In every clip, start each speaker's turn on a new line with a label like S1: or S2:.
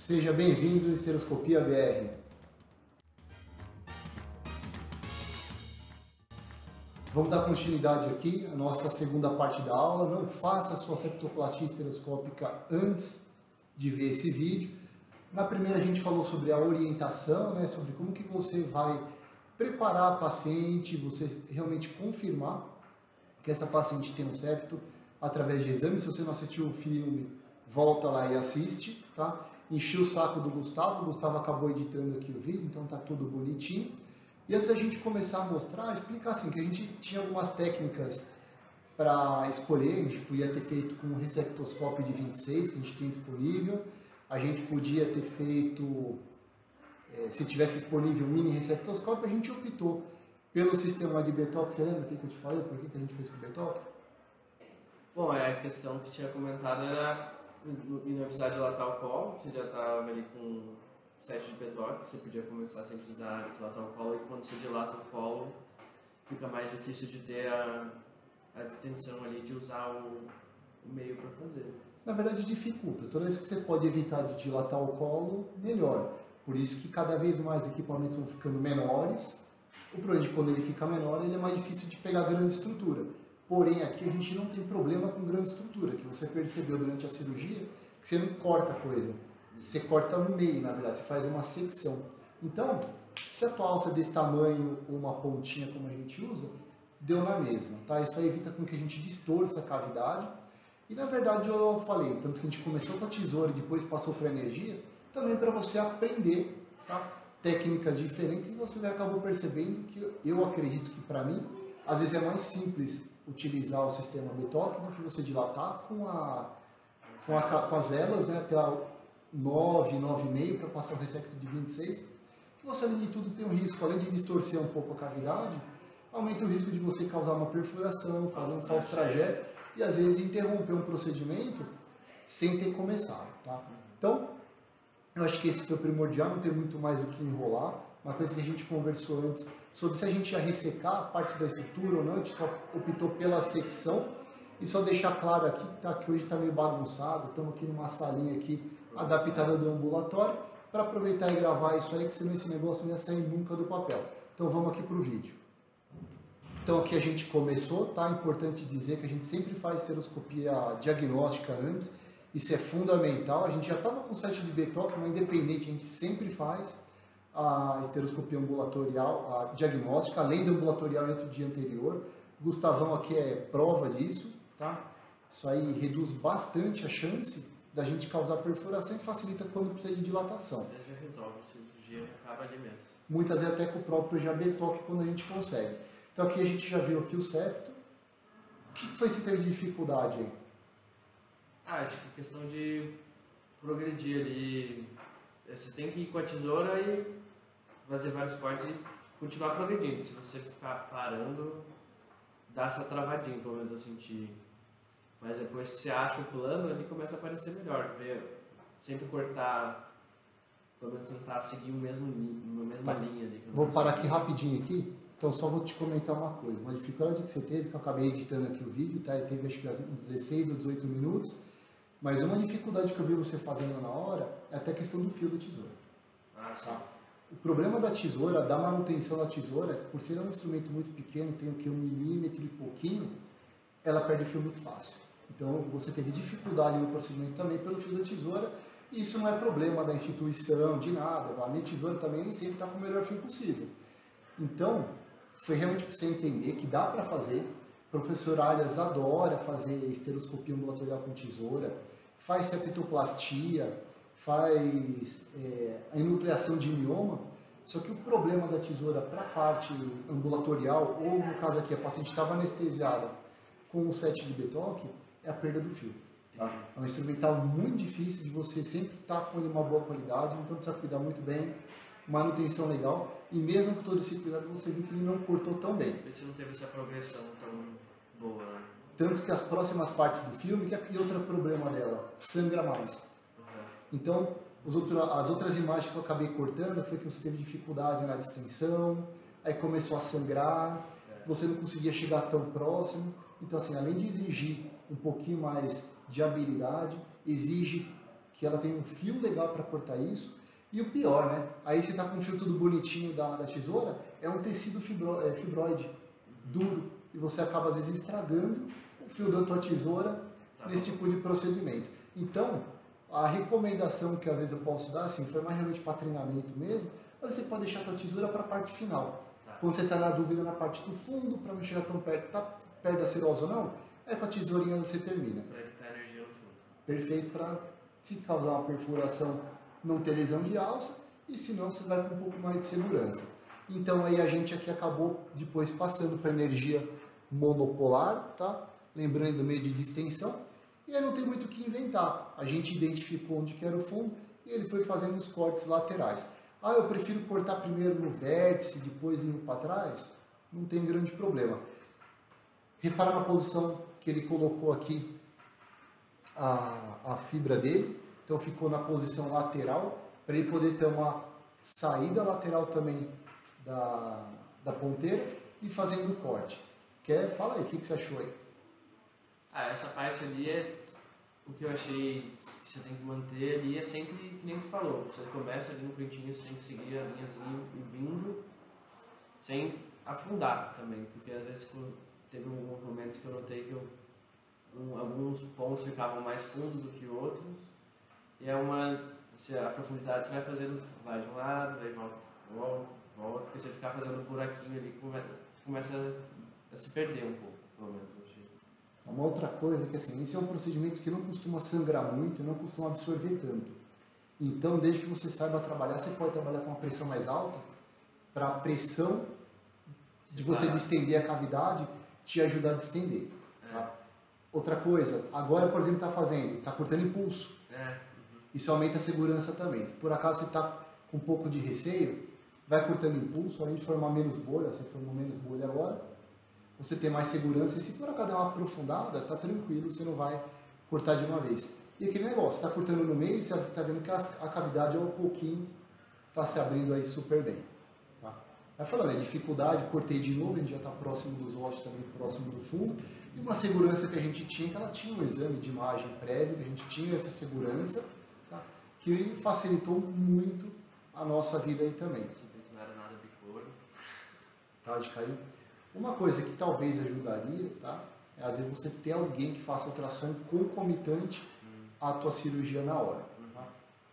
S1: Seja bem-vindo à Esteroscopia BR. Vamos dar continuidade aqui à nossa segunda parte da aula. Não faça sua septoplastia esteroscópica antes de ver esse vídeo. Na primeira a gente falou sobre a orientação, sobre como que você vai preparar a paciente, você realmente confirmar que essa paciente tem um septo através de exame. Se você não assistiu o filme, volta lá e assiste, tá? Enchi o saco do Gustavo, o Gustavo acabou editando aqui o vídeo, então tá tudo bonitinho. E antes da gente começar a mostrar, explicar assim, que a gente tinha algumas técnicas para escolher. A gente podia ter feito com um ressectoscópio de 26, que a gente tem disponível. A gente podia ter feito, se tivesse disponível um mini ressectoscópio, a gente optou pelo sistema de Betoc. Você lembra o que eu te falei? Por que a gente fez com o Betoc?
S2: Bom, a questão que você tinha comentado era e não precisar dilatar o colo. Você já estava ali com 7 de Betoc, você podia começar sem precisar dilatar o colo, e quando você dilata o colo fica mais difícil de ter a distensão ali, de usar o meio para fazer.
S1: Na verdade dificulta. Toda vez que você pode evitar de dilatar o colo, melhor. Por isso que cada vez mais equipamentos vão ficando menores. O problema de quando ele fica menor, ele é mais difícil de pegar grande estrutura. Porém, aqui a gente não tem problema com grande estrutura, que você percebeu durante a cirurgia, que você não corta a coisa. Você corta no meio, na verdade, você faz uma secção. Então, se a tua alça é desse tamanho ou uma pontinha como a gente usa, deu na mesma, tá? Isso aí evita com que a gente distorça a cavidade. E na verdade eu falei, tanto que a gente começou com a tesoura e depois passou para a energia, também para você aprender, tá? Técnicas diferentes, e você acabou percebendo que eu acredito que para mim, às vezes é mais simples utilizar o sistema Betoc do que você dilatar com as velas, até a 9, 9,5 para passar o ressecto de 26, que você, além de tudo, tem um risco, além de distorcer um pouco a cavidade, aumenta o risco de você causar uma perfuração, fazer um falso trajeto e às vezes interromper um procedimento sem ter começado, tá? Então, eu acho que esse foi o primordial, não tem muito mais do que enrolar. Uma coisa que a gente conversou antes sobre se a gente ia ressecar a parte da estrutura ou não, a gente só optou pela secção. E só deixar claro aqui, tá, que hoje está meio bagunçado, estamos aqui numa salinha aqui adaptada do ambulatório, para aproveitar e gravar isso aí, que senão esse negócio não ia sair nunca do papel. Então vamos aqui para o vídeo. Então aqui a gente começou, tá? É importante dizer que a gente sempre faz esteroscopia diagnóstica antes, isso é fundamental. A gente já estava com 7 de Betoc, mas independente, a gente sempre faz a esteroscopia ambulatorial, a diagnóstica, além do ambulatorial entre o dia anterior. Gustavão aqui é prova disso, tá? Isso aí reduz bastante a chance da gente causar perfuração e facilita quando precisa de dilatação.
S2: Você já resolve, a cirurgia acaba ali mesmo.
S1: Muitas vezes até com o próprio já Betoc quando a gente consegue. Então aqui a gente já viu aqui o septo. O que foi esse teve de dificuldade aí?
S2: Acho que questão de progredir ali. Você tem que ir com a tesoura e fazer vários cortes e continuar progredindo. Se você ficar parando, dá essa travadinha, pelo menos eu senti. Mas depois que você acha o plano, ele começa a aparecer melhor. Sempre cortar, pelo menos tentar seguir a mesma linha ali.
S1: Vou parar aqui rapidinho aqui. Então só vou te comentar uma coisa. Uma dificuldade que você teve, que eu acabei editando aqui o vídeo, tá? Ele teve acho que 16 ou 18 minutos. Mas uma dificuldade que eu vi você fazendo na hora é até a questão do fio da tesoura.
S2: Ah, sim.
S1: Tá? O problema da tesoura, da manutenção da tesoura, por ser um instrumento muito pequeno, tem o que 1 milímetro e pouquinho, ela perde fio muito fácil. Então você teve dificuldade no procedimento também pelo fio da tesoura, e isso não é problema da instituição, de nada. A minha tesoura também nem sempre está com o melhor fio possível. Então, foi realmente para você entender que dá para fazer. O professor Arias adora fazer esteroscopia ambulatorial com tesoura, faz septoplastia, faz a enucleação de mioma, só que o problema da tesoura para a parte ambulatorial, ou no caso aqui a paciente estava anestesiada com o 7 de Betoc, é a perda do fio. Tá? É um instrumental muito difícil de você sempre estar com ele uma boa qualidade, então precisa cuidar muito bem, manutenção legal, e mesmo com todo esse cuidado você viu que ele não cortou tão bem.
S2: Você não teve essa progressão tão boa, né?
S1: Tanto que as próximas partes do filme, e outro problema dela, sangra mais. Então, as outras imagens que eu acabei cortando foi que você teve dificuldade na distensão, aí começou a sangrar, você não conseguia chegar tão próximo. Então, assim, além de exigir um pouquinho mais de habilidade, exige que ela tem um fio legal para cortar isso. E o pior, né? Aí você tá com um fio tudo bonitinho da tesoura, é um tecido fibroide, duro, e você acaba às vezes estragando o fio da tua tesoura nesse tipo de procedimento. Então, a recomendação que às vezes eu posso dar, assim, foi mais realmente para treinamento mesmo, mas você pode deixar a tua tesoura para a parte final. Quando você está na dúvida na parte do fundo, para não chegar tão perto, tá perto da cerosa ou não, aí com a tesourinha você termina.
S2: Para evitar energia no fundo.
S1: Perfeito para, se causar uma perfuração, não ter lesão de alça, e se não, você vai com um pouco mais de segurança. Então aí a gente aqui acabou depois passando para energia monopolar, tá? Lembrando do meio de distensão, e aí não tem muito o que inventar. A gente identificou onde que era o fundo e ele foi fazendo os cortes laterais. Ah, eu prefiro cortar primeiro no vértice, depois indo para trás? Não tem grande problema. Repara na posição que ele colocou aqui a fibra dele. Então ficou na posição lateral, para ele poder ter uma saída lateral também da ponteira e fazendo o corte. Fala aí, o que você achou aí?
S2: Essa parte ali o que eu achei que você tem que manter ali é sempre que nem você falou. Você começa ali no cantinho, você tem que seguir a linhazinha e vindo sem afundar também, porque às vezes teve alguns momentos que eu notei que alguns pontos ficavam mais fundos do que outros, e a profundidade você vai fazendo, vai de um lado, vai volta, porque você ficar fazendo um buraquinho ali, começa a se perder um pouco, pelo menos.
S1: Uma outra coisa que assim, esse é um procedimento que não costuma sangrar muito, não costuma absorver tanto. Então, desde que você saiba trabalhar, você pode trabalhar com uma pressão mais alta, para a pressão de você distender a cavidade te ajudar a distender. Tá? Outra coisa, agora, por exemplo, está cortando impulso. Isso aumenta a segurança também. Se por acaso você está com um pouco de receio, vai cortando impulso, além de formar menos bolha, você formou menos bolha agora, você tem mais segurança, e se por acaso der uma aprofundada, tá tranquilo, você não vai cortar de uma vez. E aquele negócio, está cortando no meio, você está vendo que a cavidade ao pouquinho está se abrindo aí super bem. Tá? Aí falando, dificuldade, cortei de novo, a gente já está próximo dos ossos também, próximo do fundo, e uma segurança que a gente tinha, que ela tinha um exame de imagem prévio, que a gente tinha essa segurança, tá? Que facilitou muito a nossa vida aí também.
S2: Não era nada bicolor.
S1: Tá, de cair. Uma coisa que talvez ajudaria, tá? É às vezes você ter alguém que faça ultrassom concomitante à tua cirurgia na hora. Tá?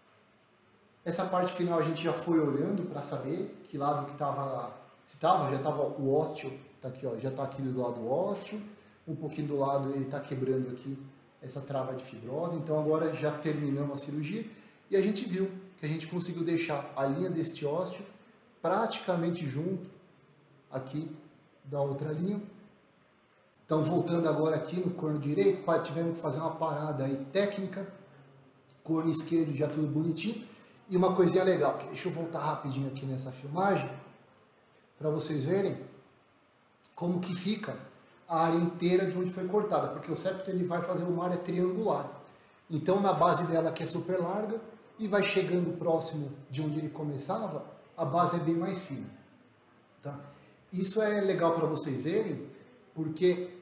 S1: Essa parte final a gente já foi olhando para saber que lado que estava, já estava o ósteo, tá aqui, ó, já está aqui do lado ósteo, um pouquinho do lado ele está quebrando aqui essa trava de fibrose. Então agora já terminamos a cirurgia e a gente viu que a gente conseguiu deixar a linha deste ósteo praticamente junto aqui da outra linha. Então, voltando agora aqui no corno direito, tivemos que fazer uma parada aí técnica, corno esquerdo já tudo bonitinho. E uma coisinha legal, deixa eu voltar rapidinho aqui nessa filmagem, para vocês verem como que fica a área inteira de onde foi cortada, porque o septo ele vai fazer uma área triangular. Então, na base dela, que é super larga, e vai chegando próximo de onde ele começava, a base é bem mais fina. Tá? Isso é legal para vocês verem, porque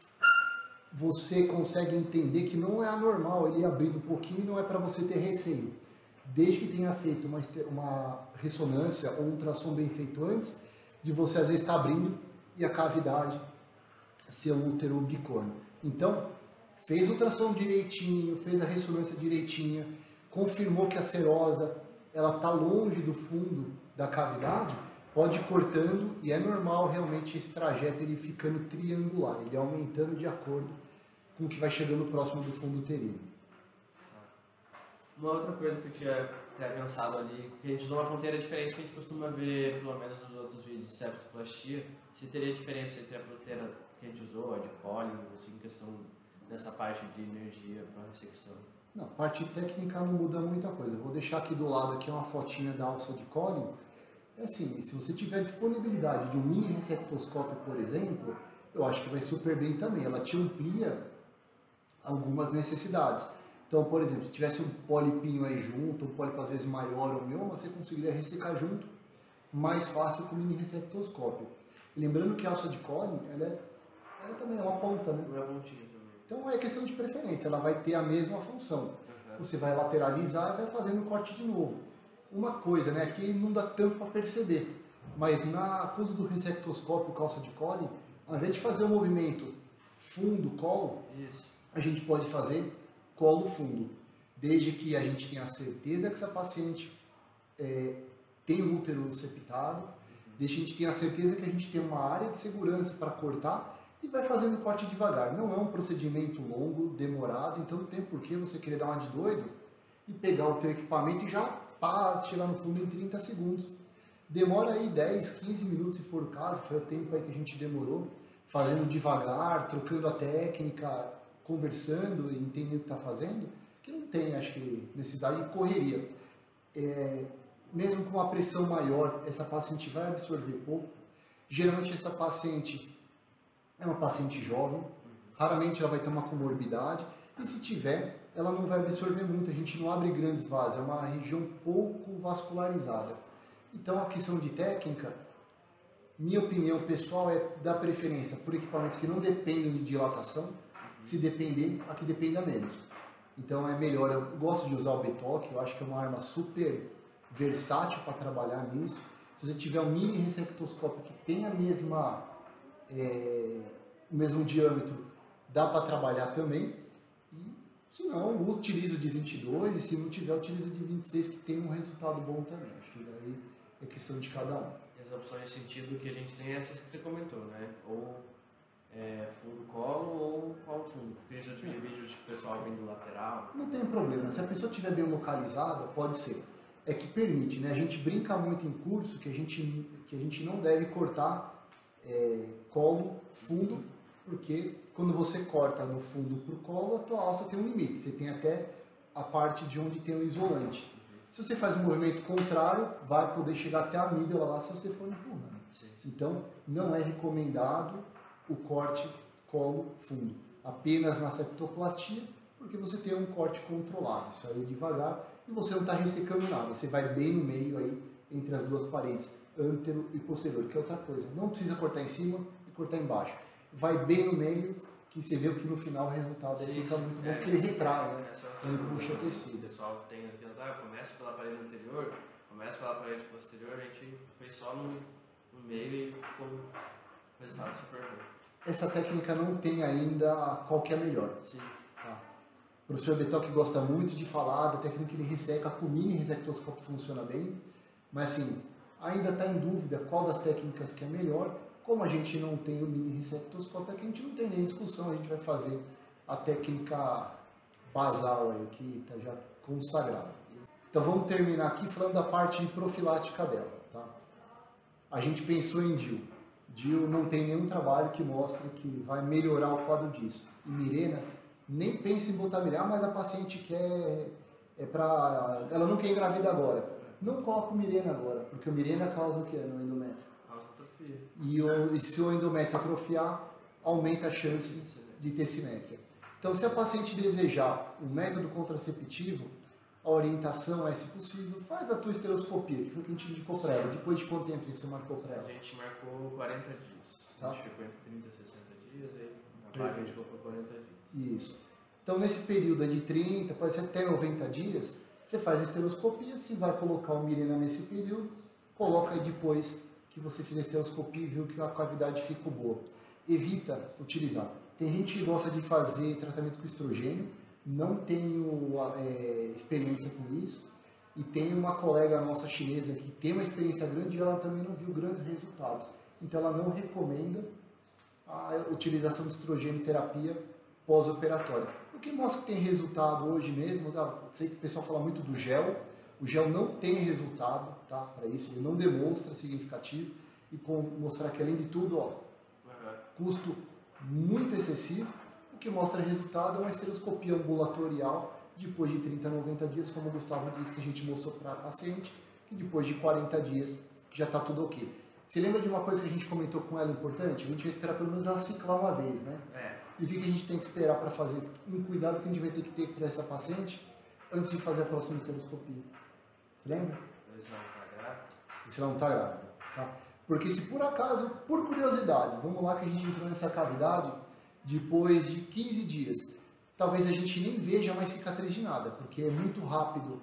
S1: você consegue entender que não é anormal ele abrindo um pouquinho, não é para você ter receio. Desde que tenha feito uma ressonância ou um ultrassom bem feito antes, de você às vezes estar abrindo e a cavidade ser o útero bicorno. Então, fez o ultrassom direitinho, fez a ressonância direitinha, confirmou que a serosa ela está longe do fundo da cavidade, pode ir cortando, e é normal realmente esse trajeto ele ficando triangular, ele aumentando de acordo com o que vai chegando próximo do fundo uterino.
S2: Uma outra coisa que eu tinha até pensado ali, que a gente usou uma ponteira diferente que a gente costuma ver, pelo menos nos outros vídeos de septoplastia, se teria diferença entre a ponteira que a gente usou, a de Collins, assim, em questão dessa parte de energia para ressecção.
S1: Não, a parte técnica não muda muita coisa. Eu vou deixar aqui do lado aqui uma fotinha da alça de Collins. É assim, se você tiver disponibilidade de um mini receptoscópio, por exemplo, eu acho que vai super bem também. Ela te amplia algumas necessidades. Então, por exemplo, se tivesse um polipinho aí junto, um pólipo às vezes maior ou mioma, você conseguiria ressecar junto mais fácil com o mini receptoscópio. Lembrando que a alça de Collins, ela também é uma ponta, né?
S2: Não é pontinha também.
S1: Então é questão de preferência, ela vai ter a mesma função. você vai lateralizar e vai fazendo o corte de novo. Uma coisa, né, que não dá tanto para perceber, mas na coisa do resectoscópio calça de Collie, ao invés de fazer o movimento fundo-colo, a gente pode fazer colo-fundo, desde que a gente tenha certeza que essa paciente tem o útero septado, desde que a gente tenha certeza que a gente tem uma área de segurança para cortar e vai fazendo o corte devagar. Não é um procedimento longo, demorado, então não tem por que você querer dar uma de doido e pegar o teu equipamento e já chegar no fundo em 30 segundos. Demora aí 10, 15 minutos se for o caso, foi o tempo aí que a gente demorou, fazendo devagar, trocando a técnica, conversando e entendendo o que está fazendo, que não tem, acho que, necessidade de correria. Mesmo com uma pressão maior, essa paciente vai absorver pouco. Geralmente essa paciente é uma paciente jovem, raramente ela vai ter uma comorbidade, e se tiver, ela não vai absorver muito, a gente não abre grandes vasos, é uma região pouco vascularizada. Então a questão de técnica, minha opinião pessoal é dar preferência por equipamentos que não dependem de dilatação, se depender, a que dependa menos. Então é melhor, eu gosto de usar o Betoc, eu acho que é uma arma super versátil para trabalhar nisso. Se você tiver um mini resectoscópio que tem o mesmo diâmetro, dá para trabalhar também. E, se não, utilizo de 22 e se não tiver, utilizo de 26 que tem um resultado bom também. Acho que daí é questão de cada um.
S2: E as opções de sentido que a gente tem é essas que você comentou, né? Ou fundo colo ou colo fundo. Porque eu já tive vídeo de pessoal vindo lateral.
S1: Não tem problema. Se a pessoa estiver bem localizada, pode ser. É que permite, né? A gente brinca muito em curso que a gente não deve cortar colo fundo, porque quando você corta do fundo para o colo, a tua alça tem um limite. Você tem até a parte de onde tem o isolante. Se você faz um movimento contrário, vai poder chegar até a amígdala lá se você for empurrando.
S2: Sim.
S1: Então, não é recomendado o corte colo fundo. Apenas na septoplastia, porque você tem um corte controlado. Isso aí devagar e você não está ressecando nada. Você vai bem no meio aí, entre as duas paredes, antero e posterior, que é outra coisa. Não precisa cortar em cima e cortar embaixo. Vai bem no meio, que você vê que no final o resultado fica muito bom, porque ele retrai, né? Ele puxa o tecido.
S2: O pessoal tem aquelas, começa pela parede anterior, começa pela parede posterior, a gente fez só no meio e ficou um resultado super bom.
S1: Essa técnica não tem ainda qual que é a melhor.
S2: Sim.
S1: Tá. O professor Betoc gosta muito de falar da técnica que ele resseca com o mini resectoscópio, funciona bem, mas assim, ainda está em dúvida qual das técnicas que é melhor. Como a gente não tem o mini resectoscópio, aqui a gente não tem nem discussão, a gente vai fazer a técnica basal aí, que está já consagrada. Então vamos terminar aqui falando da parte profilática dela. Tá? A gente pensou em DIU. DIU não tem nenhum trabalho que mostre que vai melhorar o quadro disso. E Mirena, nem pensa em botar Mirena, mas a paciente quer, ela não quer engravidar agora. Não coloca o Mirena agora, porque o Mirena causa o que no endométrio? E se o endométrio atrofiar, aumenta a chance de ter simétria. Então, se a paciente desejar um método contraceptivo, a orientação é, se possível, faz a tua esteroscopia, que foi o que a gente indicou para ela. Depois de quanto tempo você marcou para ela?
S2: A gente marcou 40 dias.
S1: Tá.
S2: A gente ficou entre 30 e 60 dias, aí na vaga a gente colocou 40 dias.
S1: Isso. Então, nesse período de 30, pode ser até 90 dias, você faz a esteroscopia, se vai colocar o Mirena nesse período, coloca aí depois que você fez a esteroscopia e viu que a cavidade ficou boa. Evita utilizar. Tem gente que gosta de fazer tratamento com estrogênio, não tenho experiência com isso, e tem uma colega nossa chinesa que tem uma experiência grande e ela também não viu grandes resultados. Então ela não recomenda a utilização de estrogênio terapia pós-operatória. O que mostra que tem resultado hoje mesmo, tá? Sei que o pessoal fala muito do gel, o gel não tem resultado, tá, para isso, ele não demonstra significativo, e mostrar que além de tudo, custo muito excessivo, o que mostra resultado é uma esteroscopia ambulatorial depois de 30 a 90 dias, como o Gustavo disse que a gente mostrou para a paciente, que depois de 40 dias já está tudo ok. Você lembra de uma coisa que a gente comentou com ela importante? A gente vai esperar pelo menos ela ciclar uma vez, né? E o que a gente tem que esperar para fazer? Um cuidado que a gente vai ter que ter para essa paciente antes de fazer a próxima esteroscopia. Você lembra?
S2: Se ela não está grávida.
S1: Se ela não está grávida, tá? Porque se por acaso, por curiosidade, vamos lá que a gente entrou nessa cavidade depois de 15 dias, talvez a gente nem veja mais cicatriz de nada, porque é muito rápido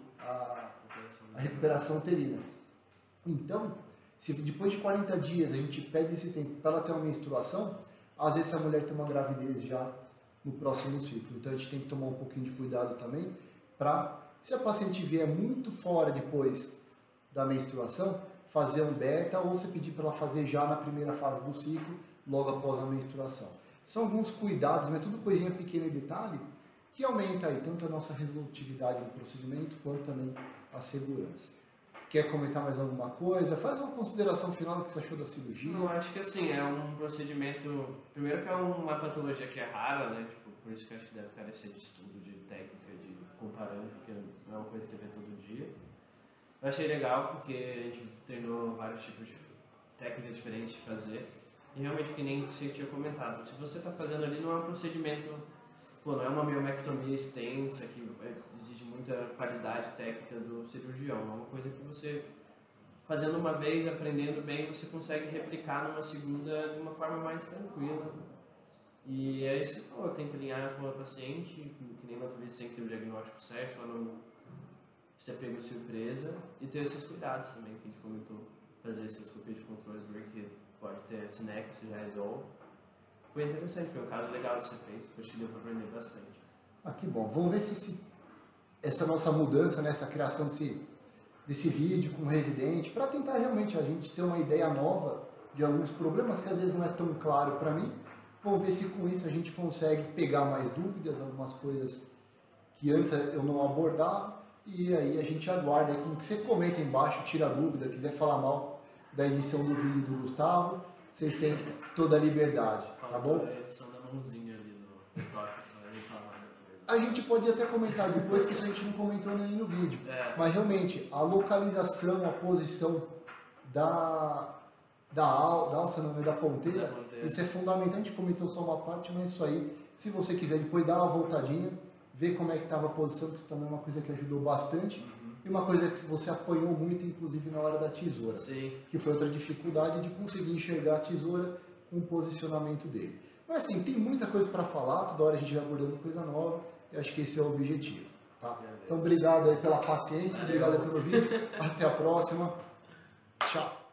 S1: a recuperação uterina. Então, se depois de 40 dias a gente pede esse tempo para ela ter uma menstruação, às vezes a mulher tem uma gravidez já no próximo ciclo. Então a gente tem que tomar um pouquinho de cuidado também para, se a paciente vier muito fora depois da menstruação, fazer um beta ou você pedir para ela fazer já na primeira fase do ciclo, logo após a menstruação. São alguns cuidados, né? Tudo coisinha pequena e detalhe, que aumenta aí tanto a nossa resolutividade no procedimento, quanto também a segurança. Quer comentar mais alguma coisa? Faz uma consideração final do que você achou da cirurgia.
S2: Eu acho que assim, é um procedimento, primeiro que é uma patologia que é rara, né? Tipo, por isso que eu acho que deve carecer de estudo, de técnica, de comparando, porque não é uma coisa que você vê todo dia. Eu achei legal porque a gente treinou vários tipos de técnicas diferentes de fazer. E realmente, que nem você tinha comentado, se você está fazendo ali, não é um procedimento, não é uma miomectomia extensa, que exige muita qualidade técnica do cirurgião. É uma coisa que você, fazendo uma vez, aprendendo bem, você consegue replicar numa segunda de uma forma mais tranquila. E é isso que eu tem que alinhar com a paciente, que nem uma vez tem que ter o diagnóstico certo, para não ser pego de surpresa, e ter esses cuidados também, que a gente comentou, fazer cistoscopia de controle, porque pode ter sineca, se já resolve. Foi interessante, foi um caso legal de ser feito, acho que deu para aprender bastante.
S1: Ah, que bom. Vamos ver se essa nossa mudança, né, essa criação desse vídeo com o residente, para tentar realmente a gente ter uma ideia nova de alguns problemas que às vezes não é tão claro para mim. Vamos ver se com isso a gente consegue pegar mais dúvidas, algumas coisas que antes eu não abordava, e aí a gente aguarda aí, como que você comenta embaixo, tira a dúvida, quiser falar mal da edição do vídeo do Gustavo, vocês têm toda a liberdade, tá bom?
S2: A edição da mãozinha ali no toque, para ele falar depois.
S1: A gente pode até comentar depois, que isso a gente não comentou nem no vídeo, mas realmente a localização, a posição da alça, não, da ponteira, isso é fundamental. A gente comentou só uma parte, mas isso aí, se você quiser depois dar uma voltadinha, ver como é que estava a posição, que isso também é uma coisa que ajudou bastante. E uma coisa que você apanhou muito, inclusive na hora da tesoura.
S2: Sim.
S1: Que foi outra dificuldade de conseguir enxergar a tesoura com o posicionamento dele. Mas assim, tem muita coisa para falar, toda hora a gente vai abordando coisa nova, e acho que esse é o objetivo. Tá? Então obrigado aí pela paciência, obrigado aí pelo vídeo, até a próxima, tchau!